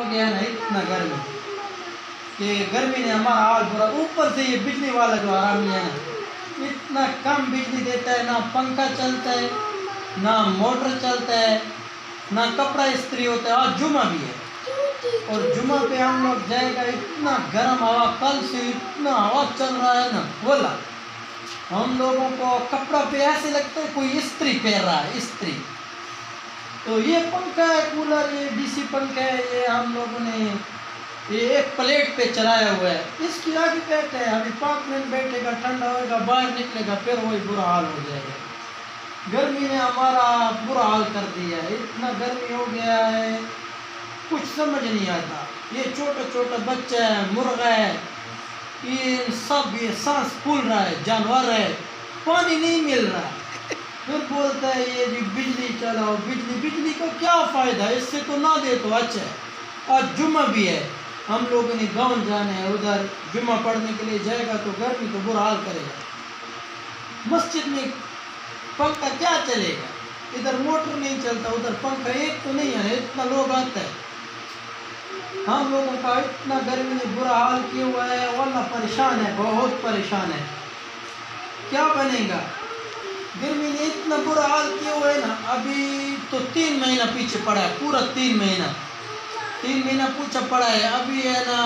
गया ना इतना गर्मी कि गर्मी ने हमारा हाल बुरा। ऊपर से ये बिजली वाला जो हरामी है ना, इतना कम बिजली देता है, ना पंखा चलता है, ना मोटर चलता है, ना कपड़ा इस्त्री होता है। आज जुमा भी है और जुमा पे हम लोग जाएगा, इतना गर्म हवा, कल से इतना हवा चल रहा है ना, बोला हम लोगों को कपड़ा पे ऐसे लगता है कोई इस्त्री पहन रहा है, इस्त्री। तो ये पंखा है, कूलर, ये डीसी पंखा है, ये हम लोगों ने ये एक प्लेट पे चलाया हुआ है, इसकी आगे बैठे है। अभी 5 मिनट बैठेगा, ठंडा होएगा, बाहर निकलेगा, फिर वही बुरा हाल हो जाएगा। गर्मी ने हमारा बुरा हाल कर दिया है, इतना गर्मी हो गया है कुछ समझ नहीं आता। ये छोटा छोटा बच्चा है, मुर्गा है, ये सब ये सांस फूल रहा है, जानवर है, पानी नहीं मिल रहा है। फिर बोलता है ये जी बिजली चलाओ, बिजली। बिजली को क्या फ़ायदा है, इससे तो ना दे तो अच्छा है। आज जुम्मा भी है, हम लोगों ने गाँव जाना है, उधर जुम्मा पढ़ने के लिए जाएगा तो गर्मी तो बुरा हाल करेगा। मस्जिद में पंखा क्या चलेगा, इधर मोटर नहीं चलता, उधर पंखा एक तो नहीं है, इतना लोग आता है। हम लोगों का इतना गर्मी ने बुरा हाल किया हुआ है, वल्लाह परेशान है, बहुत परेशान है। क्या बनेगा, गर्मी ने इतना बुरा हाल किया हुआ है ना। अभी तो 3 महीना पीछे पड़ा है, पूरा 3 महीना पीछे पड़ा है। अभी है ना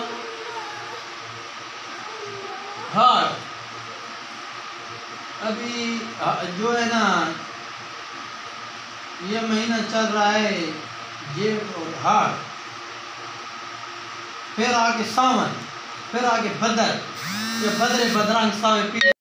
हाड़, अभी जो है ना ये महीना चल रहा है ये और हाड़, फिर आगे सावन, फिर आगे भदर, ये भदरे बदरंग सावे।